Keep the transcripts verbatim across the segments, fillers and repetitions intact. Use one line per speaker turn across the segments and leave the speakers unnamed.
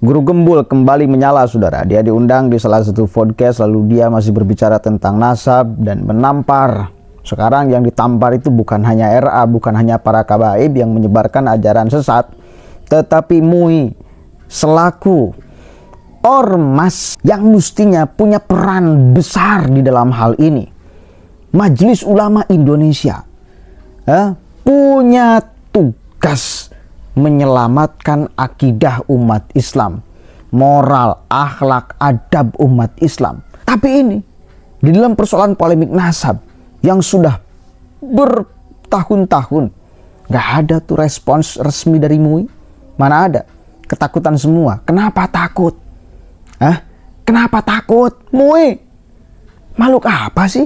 Guru Gembul kembali menyala, saudara. Dia diundang di salah satu podcast, lalu dia masih berbicara tentang nasab dan menampar. Sekarang yang ditampar itu bukan hanya R A, bukan hanya para kabaib yang menyebarkan ajaran sesat, tetapi M U I selaku ormas yang mestinya punya peran besar di dalam hal ini. Majelis Ulama Indonesia eh, punya tugas menyelamatkan akidah umat Islam, moral, akhlak, adab umat Islam. Tapi ini di dalam persoalan polemik nasab yang sudah bertahun-tahun gak ada tuh respons resmi dari M U I. Mana ada? Ketakutan semua. Kenapa takut? Hah? Kenapa takut? M U I makhluk apa sih?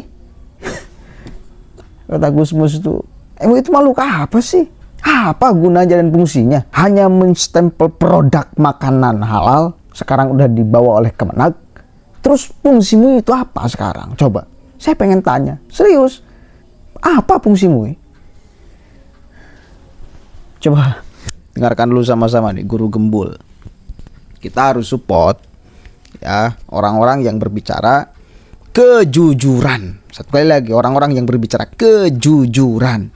Kata Gusmus itu, M U I itu makhluk apa sih? Apa gunanya dan fungsinya? Hanya menstempel produk makanan halal, sekarang udah dibawa oleh Kemenag. Terus fungsi M U I itu apa sekarang? Coba, saya pengen tanya, serius, apa fungsi M U I? Coba dengarkan dulu sama-sama nih, Guru Gembul. Kita harus support ya orang-orang yang berbicara kejujuran. Satu kali lagi, orang-orang yang berbicara kejujuran.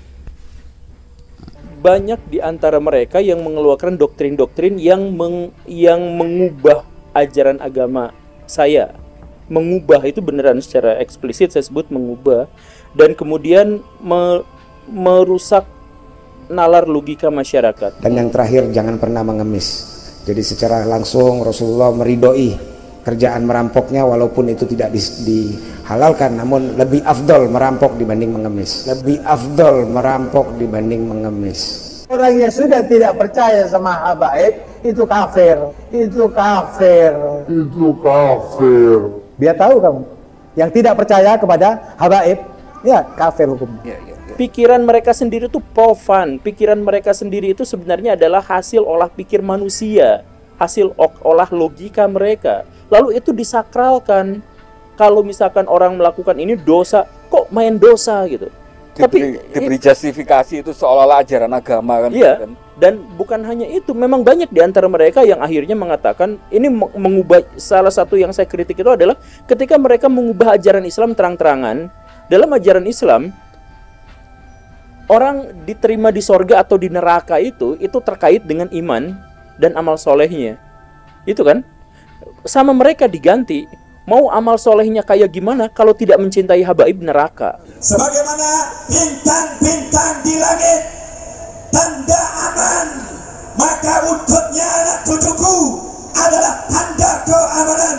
Banyak di antara mereka yang mengeluarkan doktrin-doktrin yang meng, yang mengubah ajaran agama saya. Mengubah itu beneran secara eksplisit saya sebut mengubah, dan kemudian me, merusak nalar logika masyarakat.
Dan yang terakhir, jangan pernah mengemis. Jadi secara langsung Rasulullah meridoi kerjaan merampoknya, walaupun itu tidak di, dihalalkan, namun lebih afdol merampok dibanding mengemis. Lebih afdol merampok dibanding mengemis.
Orang yang sudah tidak percaya sama habaib itu kafir, itu kafir, itu kafir. Biar tahu kamu, yang tidak percaya kepada habaib, ya kafir hukumnya. Ya, ya, ya.
Pikiran mereka sendiri itu profan. Pikiran mereka sendiri itu sebenarnya adalah hasil olah pikir manusia, hasil olah logika mereka. Lalu itu disakralkan. Kalau misalkan orang melakukan ini dosa, kok main dosa gitu.
Diberi, Tapi diberi justifikasi itu seolah-olah ajaran agama kan.
Iya. Kan? Dan bukan hanya itu, memang banyak di antara mereka yang akhirnya mengatakan ini mengubah. Salah satu yang saya kritik itu adalah ketika mereka mengubah ajaran Islam terang-terangan. Dalam ajaran Islam, orang diterima di sorga atau di neraka itu itu terkait dengan iman dan amal solehnya. Itu kan? Sama mereka diganti, mau amal solehnya kayak gimana kalau tidak mencintai habaib neraka.
Sebagaimana bintang-bintang di langit tanda aman, maka wujudnya anak cucuku adalah tanda keamanan.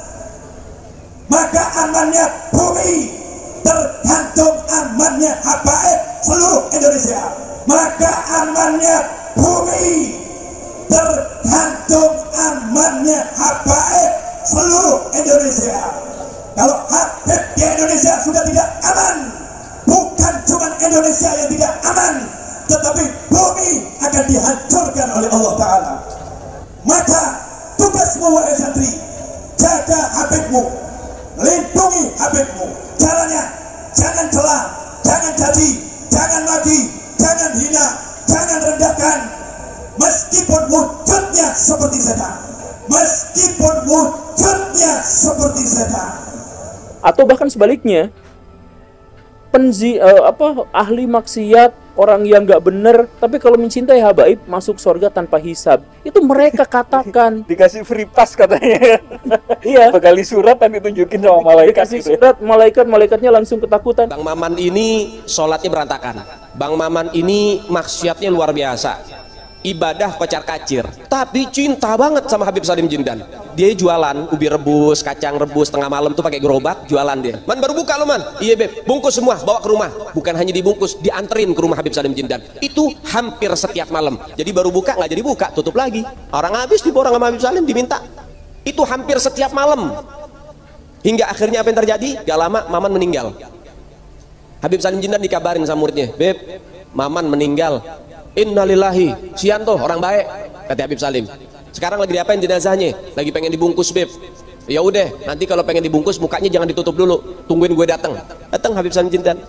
Maka amannya bumi tergantung amannya habaib seluruh Indonesia. Maka amannya bumi tergantung amannya habaib seluruh Indonesia. Kalau habib di Indonesia sudah tidak aman, bukan cuma Indonesia yang tidak aman, tetapi bumi akan dihancurkan oleh Allah Ta'ala. Maka tugasmu wahai santri, jaga habibmu, lindungi habibmu. Caranya jangan celah, jangan caci, jangan maki, jangan hina, jangan rendahkan. Meskipun wujudnya seperti setan, meskipun wujudnya seperti setan.
Atau bahkan sebaliknya, penzi uh, apa ahli maksiat, orang yang nggak benar, tapi kalau mencintai habaib masuk surga tanpa hisab. Itu mereka katakan.
Dikasih free pass katanya.
Iya.
Bekali surat dan ditunjukin sama malaikat.
Dikasih gitu. Surat, malaikat malaikatnya langsung ketakutan.
Bang Maman ini sholatnya berantakan. Bang Maman ini maksiatnya luar biasa. Ibadah kocar kacir, tapi cinta banget sama Habib Salim Jindan. Dia jualan ubi rebus, kacang rebus tengah malam tuh pakai gerobak, jualan dia. Man baru buka lo man, iya beb, bungkus semua, bawa ke rumah. Bukan hanya dibungkus, dianterin ke rumah Habib Salim Jindan. Itu hampir setiap malam. Jadi baru buka nggak jadi buka, tutup lagi. Orang habis diborong sama Habib Salim diminta. Itu hampir setiap malam. Hingga akhirnya apa yang terjadi? Gak lama Maman meninggal. Habib Salim Jindan dikabarin sama muridnya, beb, Maman meninggal. Innalillahi, Sianto orang baik, kata Habib Salim. Sekarang lagi diapain jenazahnya? Lagi pengen dibungkus beb. Ya udah, nanti kalau pengen dibungkus mukanya jangan ditutup dulu, tungguin gue datang. Datang Habib Salim Jindan,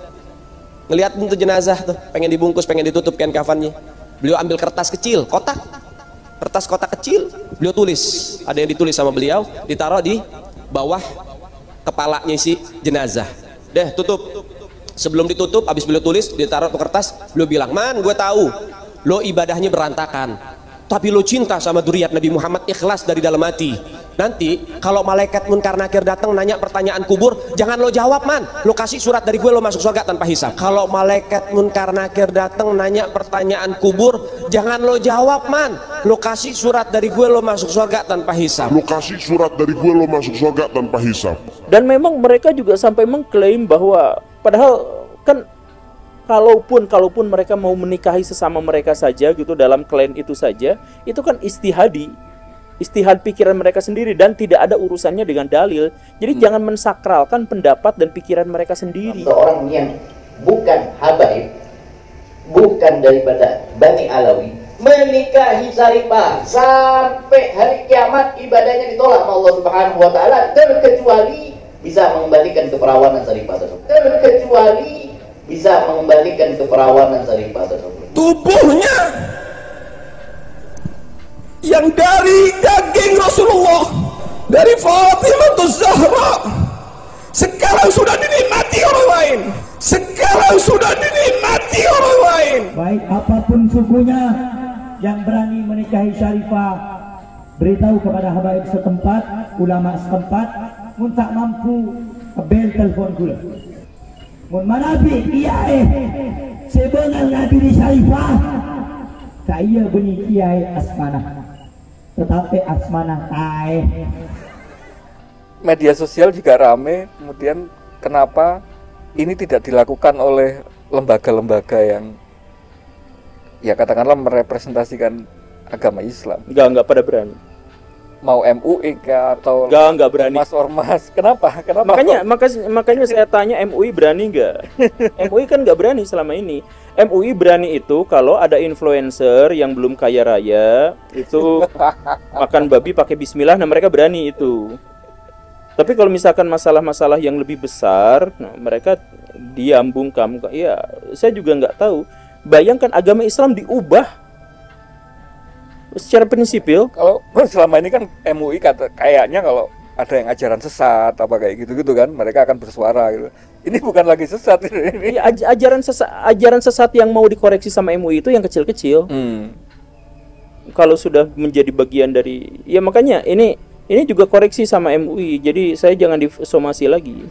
ngeliat tuh jenazah tuh, pengen dibungkus, pengen ditutup kain kafannya. Beliau ambil kertas kecil, kotak, kertas kotak kecil, beliau tulis, ada yang ditulis sama beliau, ditaruh di bawah kepalanya si jenazah. Deh, tutup. Sebelum ditutup, habis beliau tulis, ditaruh ke kertas, beliau bilang, "Man, gue tahu lo ibadahnya berantakan, tapi lo cinta sama dzurriyyat Nabi Muhammad, ikhlas dari dalam hati. Nanti kalau malaikat munkar nakir datang nanya pertanyaan kubur, jangan lo jawab, man. Lo kasih surat dari gue, lo masuk surga tanpa hisab. Kalau malaikat munkar nakir datang nanya pertanyaan kubur, jangan lo jawab, man. Lo kasih surat dari gue, lo masuk surga tanpa hisab."
Lo kasih surat dari gue, lo masuk surga tanpa hisab.
Dan memang mereka juga sampai mengklaim bahwa padahal kan kalaupun kalaupun mereka mau menikahi sesama mereka saja gitu, dalam klan itu saja, itu kan istihadi, istihad pikiran mereka sendiri dan tidak ada urusannya dengan dalil. Jadi hmm. jangan mensakralkan pendapat dan pikiran mereka sendiri.
Seorang yang bukan habaib, bukan daripada Bani Alawi, menikahi Syarifah sampai hari kiamat ibadahnya ditolak sama Allah Subhanahu wa taala, terkecuali bisa mengembalikan keperawanan Syarifah tersebut. Terkecuali bisa mengembalikan keperawanan Syarifah tersebut.
Tubuhnya yang dari daging Rasulullah, dari Fatimah Zahra, sekarang sudah dinikmati orang lain. Sekarang sudah dinikmati orang lain.
Baik apapun sukunya yang berani menikahi Syarifah, beritahu kepada habaib setempat, ulama setempat, mun tak mampu bel telefon kula. Mun manabi iya eh sebenarnya Nabi di Syarifah, kaya bunyi kiai asmanah, tetapi asmanah tae.
Media sosial juga rame, kemudian kenapa ini tidak dilakukan oleh lembaga-lembaga yang ya katakanlah merepresentasikan agama Islam?
Enggak, enggak pada berani.
Mau M U I kah atau
enggak, enggak berani.
Ormas-ormas. Kenapa? Kenapa?
Makanya makanya makanya saya tanya M U I berani enggak? M U I kan enggak berani selama ini. M U I berani itu kalau ada influencer yang belum kaya raya itu makan babi pakai bismillah, nah mereka berani itu. Tapi kalau misalkan masalah-masalah yang lebih besar, nah mereka diam bungkam. Ya, saya juga nggak tahu. Bayangkan agama Islam diubah secara prinsipil.
Kalau selama ini kan M U I kata kayaknya kalau ada yang ajaran sesat apa kayak gitu-gitu kan, mereka akan bersuara gitu. Ini bukan lagi sesat ini.
Ya, aj ajaran sesat, ajaran sesat yang mau dikoreksi sama M U I itu yang kecil-kecil. Hmm. Kalau sudah menjadi bagian dari, ya makanya ini ini juga koreksi sama M U I. Jadi saya jangan disomasi lagi.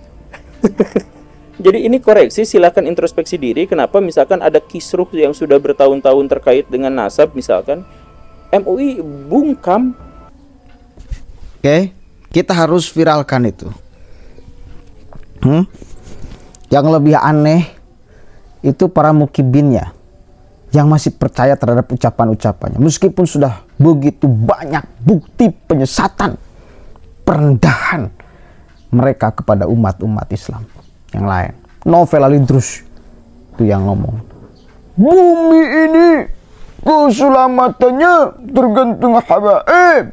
Jadi ini koreksi, silakan introspeksi diri. Kenapa misalkan ada kisruh yang sudah bertahun-tahun terkait dengan nasab misalkan, M U I bungkam.
Oke, kita harus viralkan itu. Hmm? Yang lebih aneh itu para mukibinnya yang masih percaya terhadap ucapan-ucapannya, meskipun sudah begitu banyak bukti penyesatan, perendahan mereka kepada umat-umat Islam yang lain. Novel Al-Idrus itu yang ngomong, bumi ini keselamatannya tergantung habaib.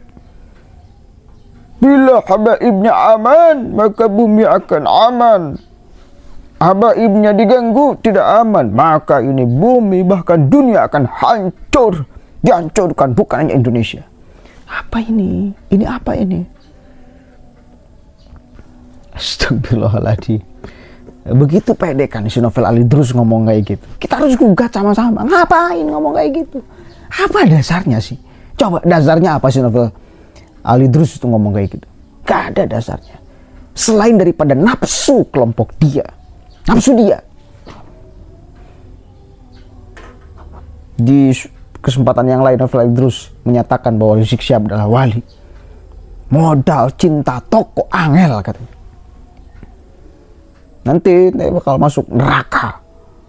Bila habaibnya aman, maka bumi akan aman. Habaibnya diganggu, tidak aman, maka ini bumi bahkan dunia akan hancur. Dihancurkan, bukan hanya Indonesia. Apa ini? Ini apa ini? Astagfirullahaladzim. Begitu pede kan si Novel Al-Idrus ngomong kayak gitu. Kita harus gugat sama-sama. Ngapain ngomong kayak gitu? Apa dasarnya sih? Coba dasarnya apa sih Novel Al-Idrus itu ngomong kayak gitu? Gak ada dasarnya. Selain daripada nafsu kelompok dia. Nafsu dia. Di kesempatan yang lain Novel Al-Idrus menyatakan bahwa Rizik Syihab adalah wali. Modal cinta toko angel katanya. Nanti dia bakal masuk neraka.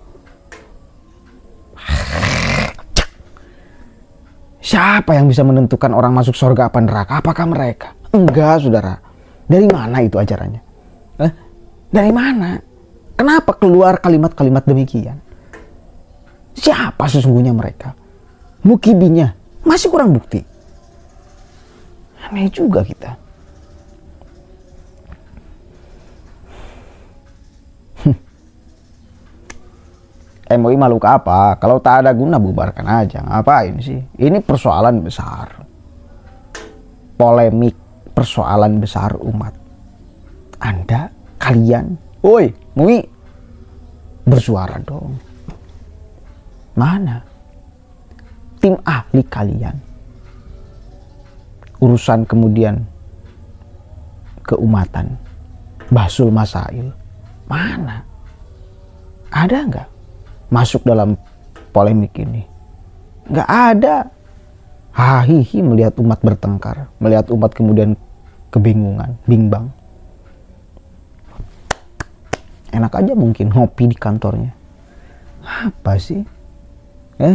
Siapa yang bisa menentukan orang masuk surga apa neraka? Apakah mereka? Enggak, saudara. Dari mana itu ajarannya? Eh? Dari mana? Kenapa keluar kalimat-kalimat demikian? Siapa sesungguhnya mereka? Mukibinya masih kurang bukti. Aneh juga kita. M U I makhluk apa? Kalau tak ada guna bubarkan aja. Ngapain sih? Ini persoalan besar. Polemik persoalan besar umat. Anda, kalian, woi, M U I, bersuara dong. Mana tim ahli kalian? Urusan kemudian keumatan, bahsul masail, mana? Ada nggak masuk dalam polemik ini? Nggak ada. Hahihi melihat umat bertengkar, melihat umat kemudian kebingungan, bimbang. Enak aja mungkin ngopi di kantornya. Apa sih? Eh?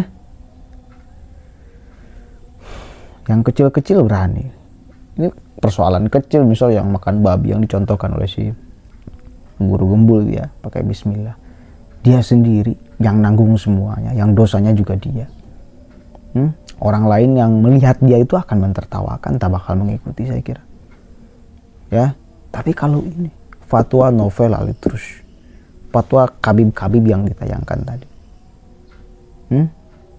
Yang kecil-kecil berani. Ini persoalan kecil, misal yang makan babi yang dicontohkan oleh si guru gembul dia pakai bismillah. Dia sendiri yang nanggung semuanya, yang dosanya juga dia. Hmm? Orang lain yang melihat dia itu akan mentertawakan, tak bakal mengikuti, saya kira. Ya, tapi kalau ini fatwa novel ali terus, fatwa kabib-kabib yang ditayangkan tadi, hmm?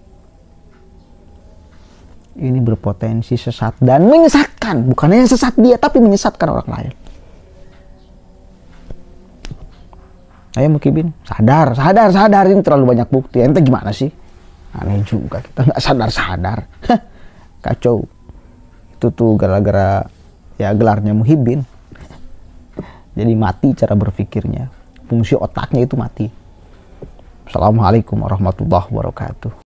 ini berpotensi sesat dan menyesatkan. Bukan hanya sesat dia, tapi menyesatkan orang lain. Ayo Mukibin, sadar, sadar, sadar, ini terlalu banyak bukti. Ente gimana sih? Aneh juga, kita nggak sadar-sadar. Kacau. Itu tuh gara-gara ya gelarnya Muhibin. Jadi mati cara berpikirnya. Fungsi otaknya itu mati. Assalamualaikum warahmatullahi wabarakatuh.